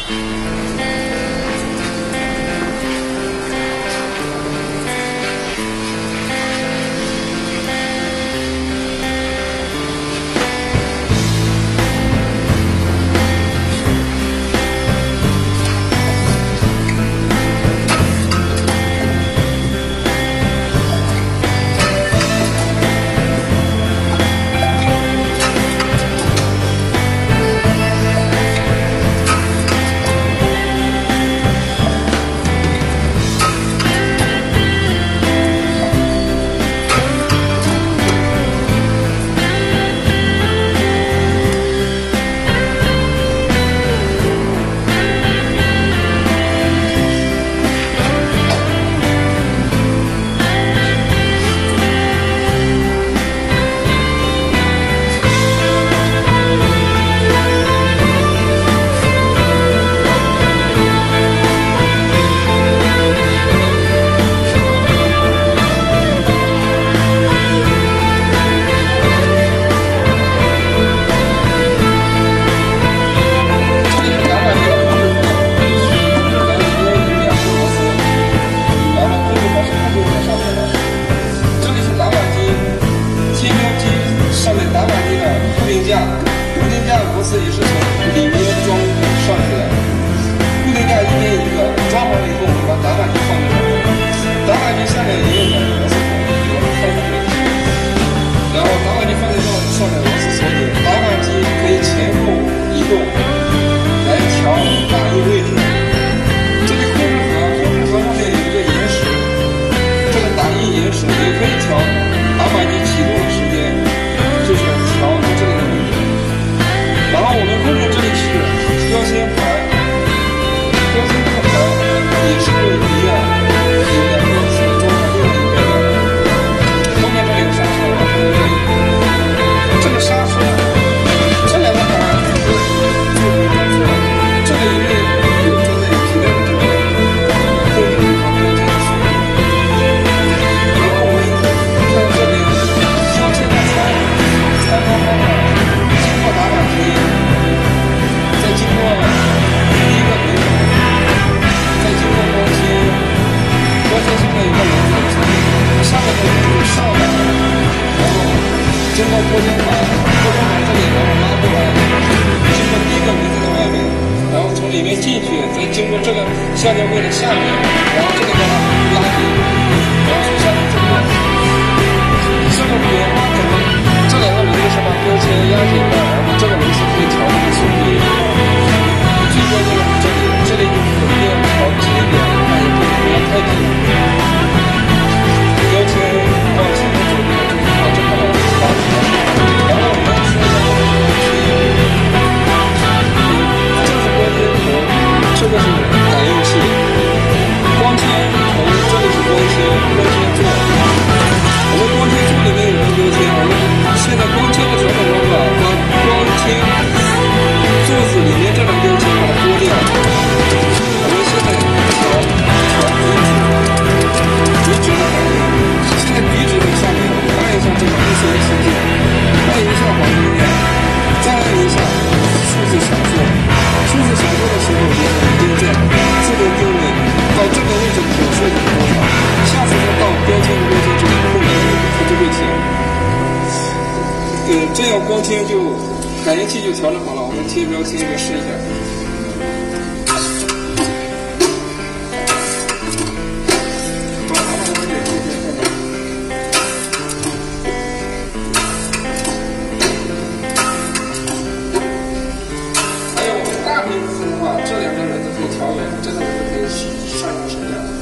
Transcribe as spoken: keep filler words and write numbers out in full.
橡胶柜的下面，然后这个地方拉紧，然后从下面走过。这个边可能这两个轮子是把标签压紧的，然后这个轮子可以调这个速度。最关键的是这里，这里就是一定要调紧一点，但也不不要太紧。标签往前面走的就是往这块拉紧。然后我们说一下这是标签头，这个是感应器。光纤头，这里是光纤，光纤座。我们光纤座里面有个标签，我们现在光纤的调整方法，把光纤座子里面这个标签把它剥掉。我们现在调调笔指，笔指的感应。现在笔指的上面，我们按一下这个 A C S 键，按一下黄金键，再按一下数字闪烁。数字闪烁的时候，就是定键，自动定位到这个位置可设置多少，下次再到标签的标签这里后面它就会停。呃，这样光纤就感应器就调整好了，我们贴标签一个试一下。还有大轮子的话，这两个轮子可以调远，这个轮子可以上上升降。